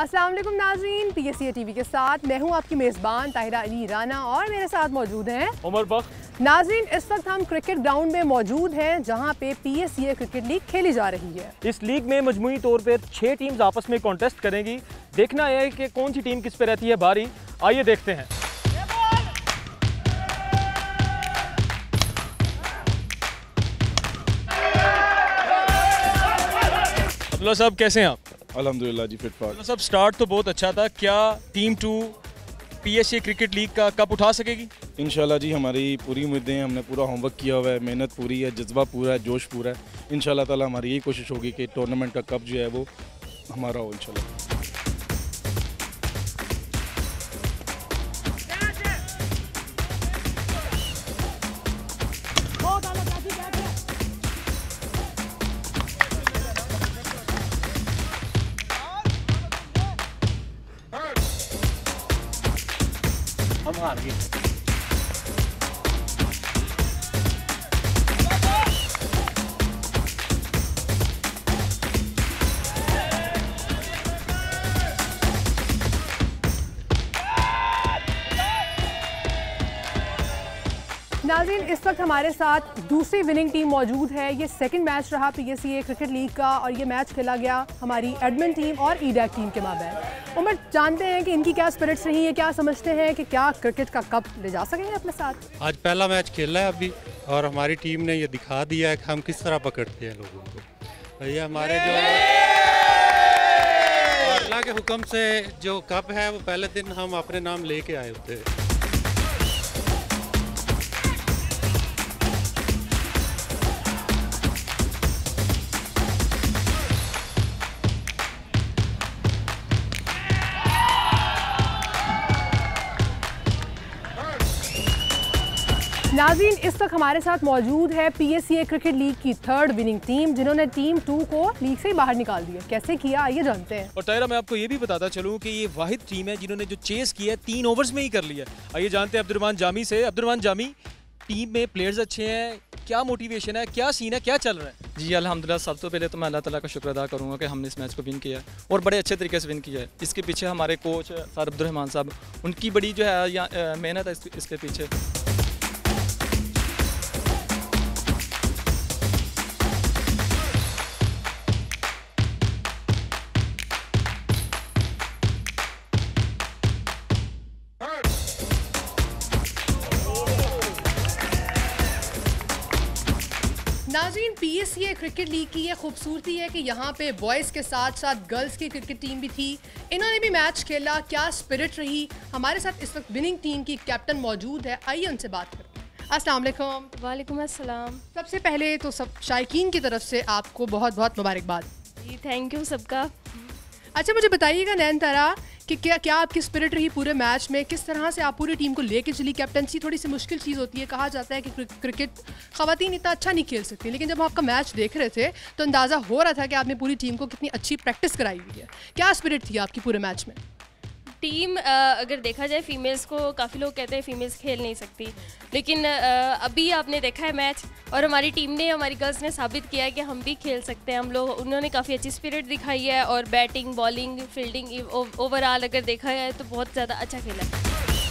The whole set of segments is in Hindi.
अस्सलाम वालेकुम नाज़रीन, PSA TV के साथ मैं हूं आपकी मेज़बान ताहिरा अली राना और मेरे साथ मौजूद हैं उमर बख्श। नाज़रीन, इस वक्त हम क्रिकेट ग्राउंड में मौजूद हैं जहां पे PSA क्रिकेट लीग खेली जा रही है। इस लीग में मजमूई तौर पर 6 टीम्स आपस में कॉन्टेस्ट करेंगी। देखना है कि कौन सी टीम किस पे रहती है भारी। आइए देखते हैं। अब्दुल्ला साहब कैसे हैं आप? अल्हम्दुलिल्लाह जी, फिट फाट। अब्दुल्ला साहब, स्टार्ट तो बहुत अच्छा था, क्या टीम 2 PSA क्रिकेट लीग का कप उठा सकेगी? इंशाल्लाह जी, हमारी पूरी उम्मीदें हैं। हमने पूरा होमवर्क किया हुआ है, मेहनत पूरी है, जज्बा पूरा है, जोश पूरा है। इंशाल्लाह ताला हमारी यही कोशिश होगी कि टूर्नामेंट का कप जो है वो हमारा हो इंशाल्लाह। हम हार गए। नाज़रीन, इस वक्त हमारे साथ दूसरी विनिंग टीम मौजूद है। ये सेकंड मैच रहा PSA क्रिकेट लीग का और ये मैच खेला गया हमारी एडमिन टीम और ईडैक टीम के माबैन। उमर, जानते हैं कि इनकी क्या स्पिरिट्स रही है, क्या समझते हैं कि क्या क्रिकेट का कप ले जा सकेंगे अपने साथ? आज पहला मैच खेला है अभी और हमारी टीम ने ये दिखा दिया है कि हम किस तरह पकड़ते हैं लोगों को। ये हमारे जो अल्लाह के हुक्म से जो कप है वो पहले दिन हम अपने नाम लेके आए होते हैं। नाज़रीन, इस वक्त हमारे साथ मौजूद है PSA क्रिकेट लीग की थर्ड विनिंग टीम, जिन्होंने टीम 2 को लीग से ही बाहर निकाल दिया। कैसे किया, आइए जानते हैं। और ताहिरा, मैं आपको ये भी बताता चलूं कि ये वाहिद टीम है जिन्होंने जो चेस किया है 3 ओवर्स में ही कर लिया। आइए जानते हैं अब्दुर्रहमान जामी से। अब्दुर्रहमान जामी, टीम में प्लेयर्स अच्छे हैं, क्या मोटिवेशन है, क्या सीन है, क्या चल रहा है? जी अल्हम्दुलिल्लाह, सब तो पहले तो मैं अल्लाह ताला का शुक्र अदा करूँगा कि हमने इस मैच को विन किया है और बड़े अच्छे तरीके से विन किया है। इसके पीछे हमारे कोच सर अब्दुर्रहमान साहब, उनकी बड़ी जो है मेहनत है इसके पीछे। नाज़रीन, PSA क्रिकेट लीग की ये खूबसूरती है कि यहाँ पे बॉयज़ के साथ साथ गर्ल्स की क्रिकेट टीम भी थी। इन्होंने भी मैच खेला, क्या स्पिरिट रही। हमारे साथ इस वक्त विनिंग टीम की कैप्टन मौजूद है, आइए उनसे बात करते हैं। अस्सलाम वालेकुम। वालेकुम अस्सलाम। सबसे पहले तो सब शायकीन की तरफ से आपको बहुत बहुत मुबारकबाद। जी थैंक यू सबका। अच्छा, मुझे बताइएगा नैन तारा कि क्या आपकी स्पिरिट रही पूरे मैच में, किस तरह से आप पूरी टीम को लेके चली? कैप्टनसी थोड़ी सी मुश्किल चीज़ होती है, कहा जाता है कि क्रिकेट ख़वातीन इतना अच्छा नहीं खेल सकती, लेकिन जब आपका मैच देख रहे थे तो अंदाज़ा हो रहा था कि आपने पूरी टीम को कितनी अच्छी प्रैक्टिस कराई हुई है। क्या स्पिरिट थी आपकी पूरे मैच में? टीम अगर देखा जाए फीमेल्स को, काफ़ी लोग कहते हैं फीमेल्स खेल नहीं सकती, लेकिन अभी आपने देखा है मैच और हमारी टीम ने, हमारी गर्ल्स ने साबित किया है कि हम भी खेल सकते हैं। हम लोग, उन्होंने काफ़ी अच्छी स्पिरिट दिखाई है और बैटिंग, बॉलिंग, फील्डिंग, ओवरऑल अगर देखा जाए तो बहुत ज़्यादा अच्छा खेला है।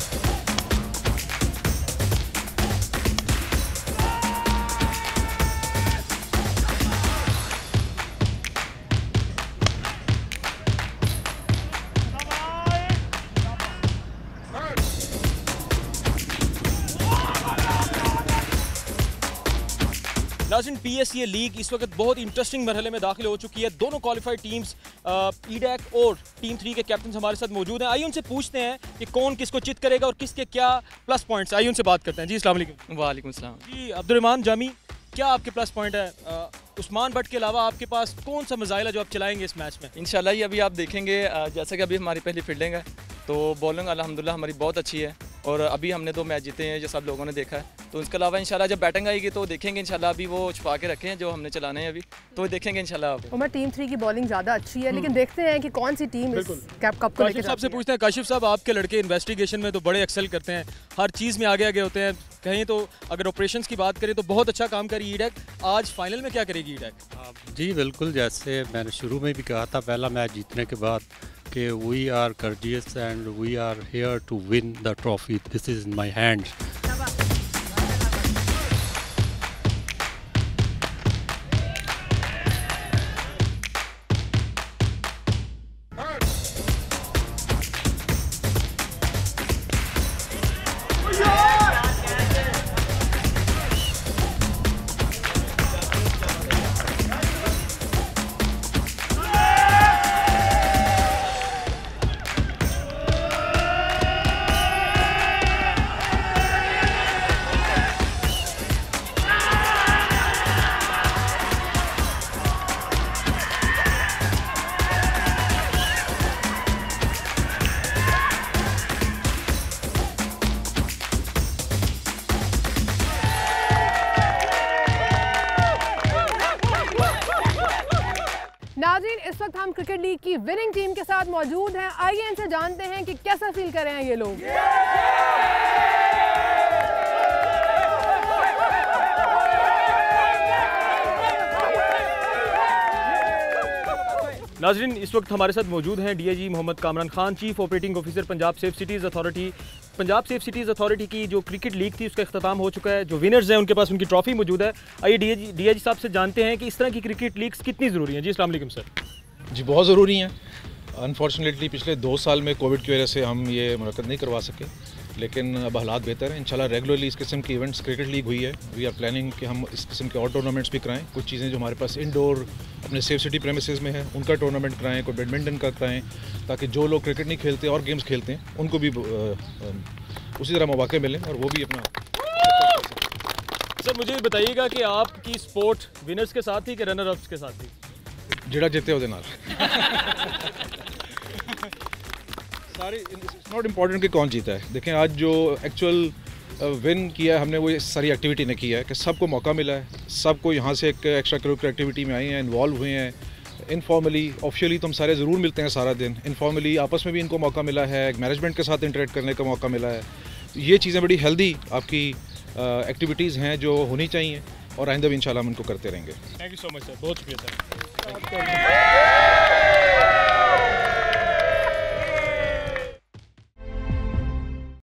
नाज़रीन, PSA लीग इस वक्त बहुत इंटरेस्टिंग मरहले में दाखिल हो चुकी है। दोनों क्वालिफाइड टीम्स ईडैक और टीम 3 के कैप्टन हमारे साथ मौजूद हैं। आइए उनसे पूछते हैं कि कौन किसको चित करेगा और किसके क्या प्लस पॉइंट्स। आइए उनसे बात करते हैं। जी अस्सलाम वालेकुम। वालेकुम सलाम। जी अब्दुर्रहमान जामी, क्या आपके प्लस पॉइंट है? उस्मान भट्ट के अलावा आपके पास कौन सा मज़ाइल है जो आप चलाएंगे इस मैच में? इंशाल्लाह ये अभी आप देखेंगे, जैसे कि अभी हमारी पहली फील्डिंग है तो बॉलिंग अल्हम्दुलिल्लाह हमारी बहुत अच्छी है और अभी हमने 2 मैच जीते हैं, जो सब लोगों ने देखा है। तो इसके अलावा इंशाल्लाह जब बैटिंग आएगी तो देखेंगे इंशाल्लाह, अभी वो छुपा के रखे हैं जो हमने चलाने हैं अभी, तो देखेंगे इंशाल्लाह। उमर, टीम 3 की बॉलिंग ज़्यादा अच्छी है, लेकिन देखते हैं कि कौन सी टीम इस कप को लेकर काशिफ साहब से पूछते हैं। काशिफ साहब, आपके लड़के इन्वेस्टिगेशन में तो बड़े एक्सेल करते हैं, हर चीज़ में आगे आगे होते हैं। कहीं तो अगर ऑपरेशंस की बात करें तो बहुत अच्छा काम करी ईडैक। आज फाइनल में क्या करेगी ईडैक? जी बिल्कुल, जैसे मैंने शुरू में भी कहा था, पहला मैच जीतने के बाद कि we are courteous and we are here to win the trophy. This is in my hands. नाज़रीन, इस वक्त हम क्रिकेट लीग की विनिंग टीम के साथ मौजूद हैं। आइए इनसे जानते हैं कि कैसा फील कर रहे हैं ये लोग। नाजरीन, इस वक्त हमारे साथ मौजूद हैं DIG Mohammad Kamran Khan, chief operating officer Punjab safe cities authority. Punjab safe cities authority की जो क्रिकेट लीग थी उसका अख्ताम हो चुका है। जो विनर्स हैं उनके पास उनकी ट्रॉफी मौजूद है। आइए डीआईजी साहब से जानते हैं कि इस तरह की क्रिकेट लीग्स कितनी ज़रूरी हैं। जी अस्सलाम वालेकुम सर। जी बहुत ज़रूरी हैं। अनफॉर्चुनेटली पिछले 2 साल में कोविड की वजह से हम ये मुनक़्क़द नहीं करवा सके, लेकिन अब हालात बेहतर हैं। इंशाल्लाह रेगुलरली इस किस्म की इवेंट्स क्रिकेट लीग हुई है। वी आर प्लानिंग कि हम इस किस्म के और टूर्नामेंट्स भी कराएं। कुछ चीज़ें जो हमारे पास इंडोर अपने सेफ सिटी प्रेमिसेस में है उनका टूर्नामेंट कराएं, कोई बैडमिंटन का कराएं, ताकि जो लोग क्रिकेट नहीं खेलते और गेम्स खेलते हैं उनको भी उसी तरह मौके मिलें और वो भी अपना। सर मुझे बताइएगा कि आपकी स्पोर्ट विनर्स के साथ थी कि रनर अप्स के साथ थी? जिहड़ा जिते उहदे नाल सारे इट्स नॉट इम्पॉर्टेंट कि कौन जीता है। देखें आज जो एक्चुअल विन किया है हमने वो सारी एक्टिविटी ने किया है कि सबको मौका मिला है, सबको यहाँ से एक एक्स्ट्रा करिकुलर एक्टिविटी में आए हैं, इन्वॉल्व हुए हैं। इनफॉर्मली ऑफिशियली तो हम सारे ज़रूर मिलते हैं सारा दिन, इनफॉर्मली आपस में भी इनको मौका मिला है, मैनेजमेंट के साथ इंटरेक्ट करने का मौका मिला है। ये चीज़ें बड़ी हेल्दी आपकी एक्टिविटीज़ हैं जो होनी चाहिए और आइंदा भी इंशाल्लाह हम इनको करते रहेंगे। Thank you so much sir, बहुत शुक्रिया सर।